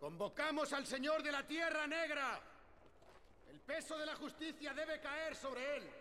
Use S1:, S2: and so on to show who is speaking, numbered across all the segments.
S1: Convocamos al Señor de la Tierra Negra. El peso de la justicia debe caer sobre él.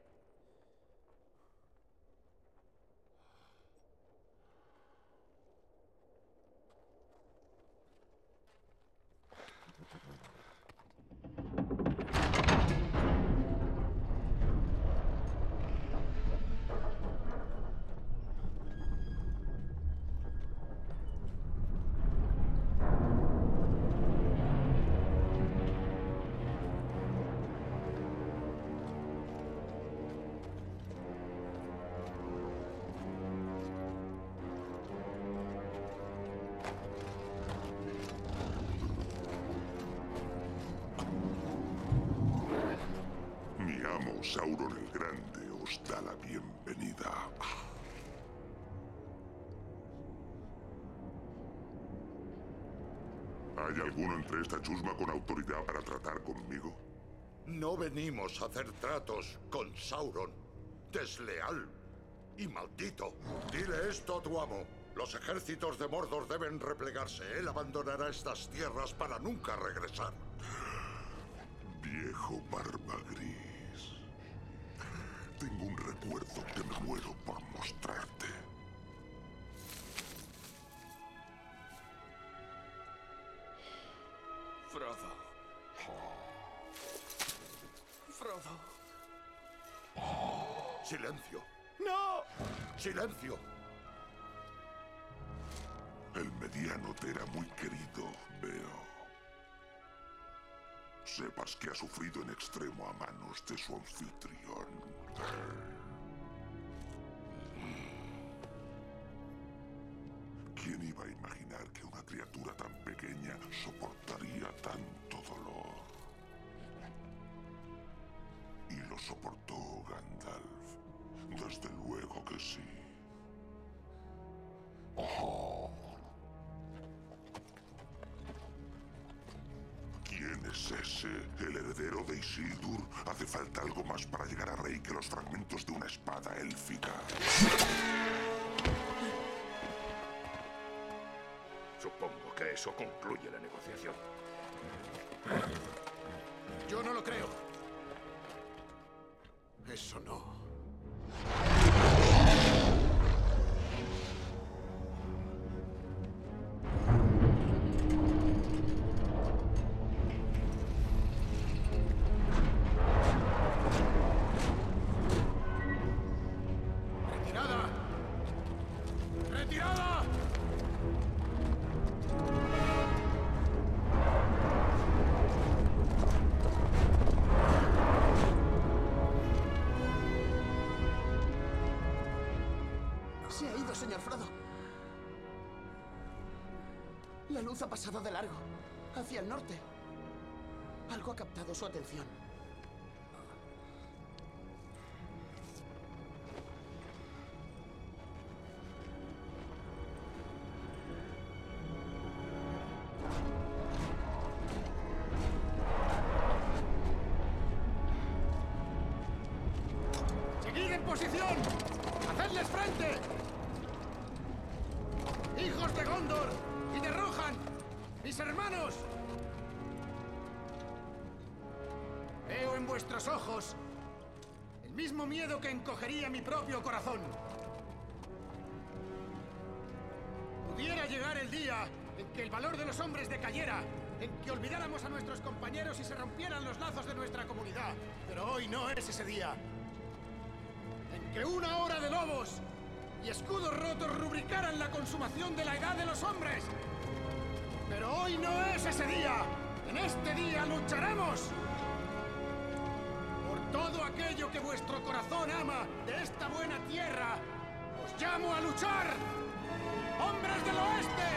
S2: Sauron el Grande os da la bienvenida. ¿Hay alguno entre esta chusma con autoridad para tratar conmigo?
S3: No venimos a hacer tratos con Sauron. Desleal y maldito. Dile esto a tu amo. Los ejércitos de Mordor deben replegarse. Él abandonará estas tierras para nunca regresar.
S2: Viejo barba gris. Tengo un recuerdo que me muero por mostrarte.
S4: Frodo. Frodo.
S3: ¡Silencio!
S4: ¡No!
S3: ¡Silencio!
S2: El mediano te era muy querido, veo. Sepas que ha sufrido en extremo a manos de su anfitrión. ¿Quién iba a imaginar que una criatura tan pequeña soportaría tanto dolor? Y lo soportó Gandalf. Desde luego que sí. ¡Oh! ¿Quién es ese? ¿El heredero de Isildur? Hace falta algo más para llegar a rey que los fragmentos de una espada élfica.
S4: Supongo que eso concluye la negociación.
S1: Yo no lo creo. Eso no.
S5: Se ha ido, señor Frodo. La luz ha pasado de largo, hacia el norte. Algo ha captado su atención.
S1: ¡Seguid en posición! ¡Hacedles frente! ¡Hijos de Gondor y de Rohan! ¡Mis hermanos! Veo en vuestros ojos el mismo miedo que encogería mi propio corazón. Pudiera llegar el día en que el valor de los hombres decayera, en que olvidáramos a nuestros compañeros y se rompieran los lazos de nuestra comunidad. Pero hoy no es ese día. En que una hora de lobos y escudos rotos rubricaran la consumación de la edad de los hombres. Pero hoy no es ese día. En este día lucharemos por todo aquello que vuestro corazón ama de esta buena tierra. Os llamo a luchar, hombres del oeste.